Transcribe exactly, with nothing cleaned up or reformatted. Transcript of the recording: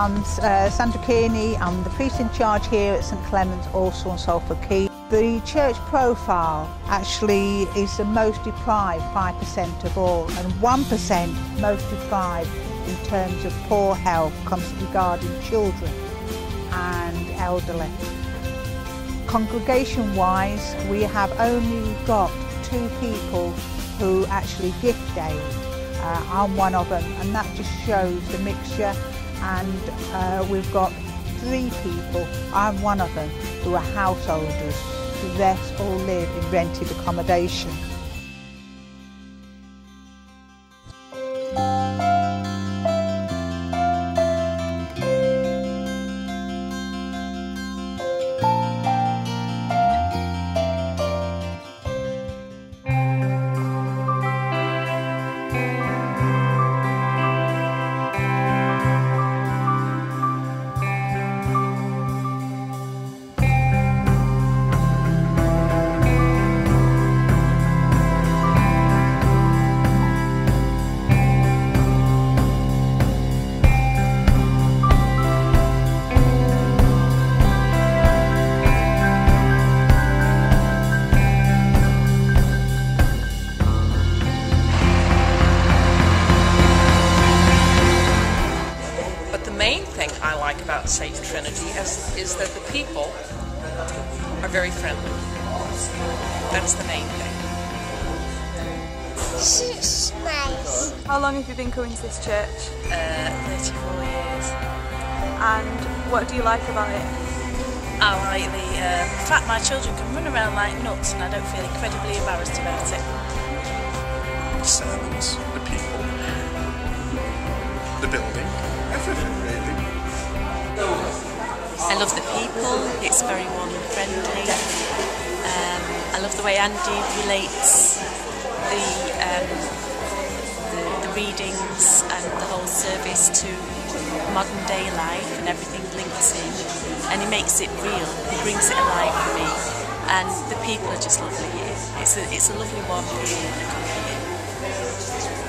I'm uh, Sandra Kearney. I'm the priest in charge here at St Clement's, also on Salford Quay. The church profile actually is the most deprived five percent of all, and one percent most deprived in terms of poor health comes regarding children and elderly. Congregation-wise, we have only got two people who actually gift aid. Uh, I'm one of them, and that just shows the mixture. And uh, we've got three people, I'm one of them, who are householders. The rest all live in rented accommodation. The main thing I like about Saint Trinity is, is that the people are very friendly. That's the main thing. It's nice. How long have you been coming to this church? Uh, thirty-four years. And what do you like about it? I like the uh, fact my children can run around like nuts and I don't feel incredibly embarrassed about it. The sermons, the people, the building, everything really. I love the people, it's very warm and friendly. Um, I love the way Andy relates the, um, the, the readings and the whole service to modern day life, and everything links in, and he makes it real, he brings it alive for me, and the people are just lovely here. It's a, it's a lovely warm feeling when I come here.